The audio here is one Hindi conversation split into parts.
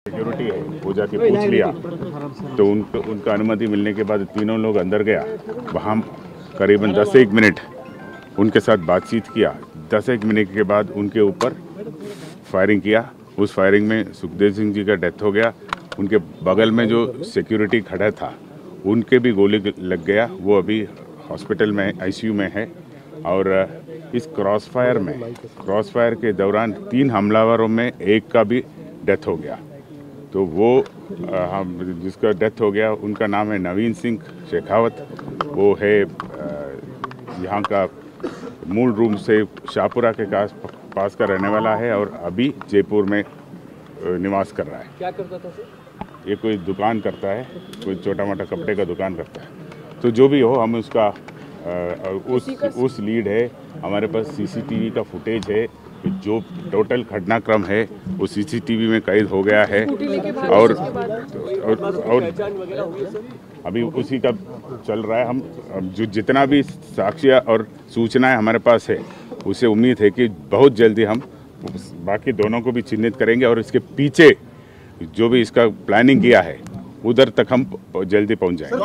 सिक्योरिटी है वो जाके पूछ लिया तो उनका अनुमति मिलने के बाद तीनों लोग अंदर गया। वहाँ करीबन 10-1 मिनट उनके साथ बातचीत किया। 10-1 मिनट के बाद उनके ऊपर फायरिंग किया। उस फायरिंग में सुखदेव सिंह जी का डेथ हो गया। उनके बगल में जो सिक्योरिटी खड़ा था उनके भी गोली लग गया। वो अभी हॉस्पिटल में आईसीयू में है। और इस क्रॉसफायर के दौरान 3 हमलावरों में एक का भी डेथ हो गया। तो वो जिसका डेथ हो गया उनका नाम है नवीन सिंह शेखावत। वो है यहाँ का मूल रूप से शाहपुरा के पास का रहने वाला है और अभी जयपुर में निवास कर रहा है। क्या करता था सर? ये कोई दुकान करता है, कोई छोटा मोटा कपड़े का दुकान करता है। तो जो भी हो, हम उसका उस लीड है। हमारे पास सीसीटीवी का फुटेज है। जो टोटल घटनाक्रम है वो सीसीटीवी में कैद हो गया है। और अभी उसी का चल रहा है। हम जो जितना भी साक्ष्य और सूचनाएं हमारे पास है उसे उम्मीद है कि बहुत जल्दी हम बाकी दोनों को भी चिन्हित करेंगे और इसके पीछे जो भी इसका प्लानिंग किया है उधर तक हम जल्दी पहुंच जाएंगे।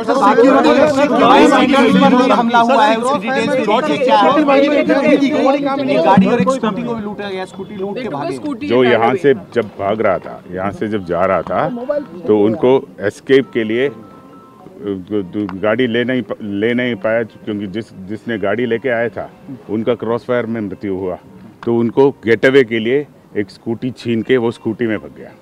हमला हुआ है उसकी डिटेल्स क्या है? गाड़ी और एक स्कूटी को भी लूटा गया। स्कूटी लूट के भागे। जो यहाँ से जब भाग रहा था, यहाँ से जब जा रहा था तो उनको एस्केप के लिए गाड़ी ले नहीं पाया क्योंकि जिसने गाड़ी लेके आया था उनका क्रॉसफायर में मृत्यु हुआ। तो उनको गेट अवे के लिए एक स्कूटी छीन के वो स्कूटी में भाग गया।